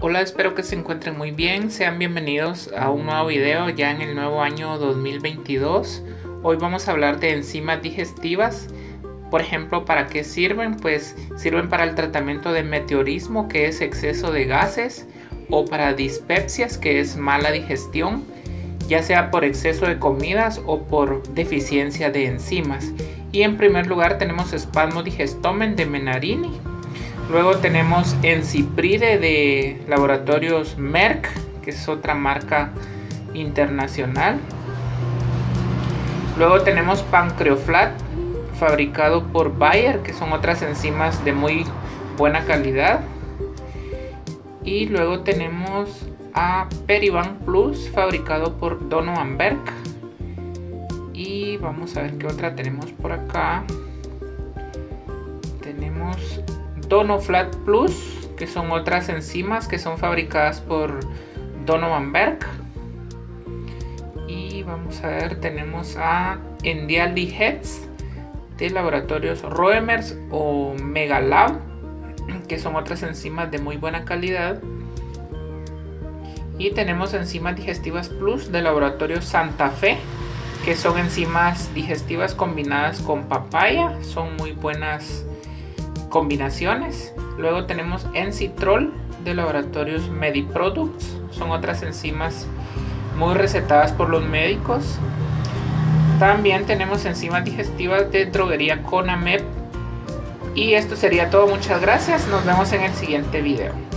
Hola, espero que se encuentren muy bien. Sean bienvenidos a un nuevo video ya en el nuevo año 2022. Hoy vamos a hablar de enzimas digestivas. Por ejemplo, ¿para qué sirven? Pues sirven para el tratamiento de meteorismo, que es exceso de gases, o para dispepsias, que es mala digestión, ya sea por exceso de comidas o por deficiencia de enzimas. Y en primer lugar tenemos Spasmo Digestomen de Menarini. Luego tenemos Enzipride de Laboratorios Merck, que es otra marca internacional. Luego tenemos Pancreoflat, fabricado por Bayer, que son otras enzimas de muy buena calidad. Y luego tenemos a Periban Plus, fabricado por Donovan Berk. Y vamos a ver qué otra tenemos por acá. Tenemos Donoflat Plus, que son otras enzimas que son fabricadas por Donovan Berk. Y vamos a ver, tenemos a Endialdi-Heads de Laboratorios Roemers o Megalab, que son otras enzimas de muy buena calidad. Y tenemos enzimas digestivas Plus de Laboratorio Santa Fe, que son enzimas digestivas combinadas con papaya, son muy buenas combinaciones. Luego tenemos Enzitrol de Laboratorios Mediproducts, son otras enzimas muy recetadas por los médicos. También tenemos enzimas digestivas de droguería Conamep. Y esto sería todo, muchas gracias, nos vemos en el siguiente video.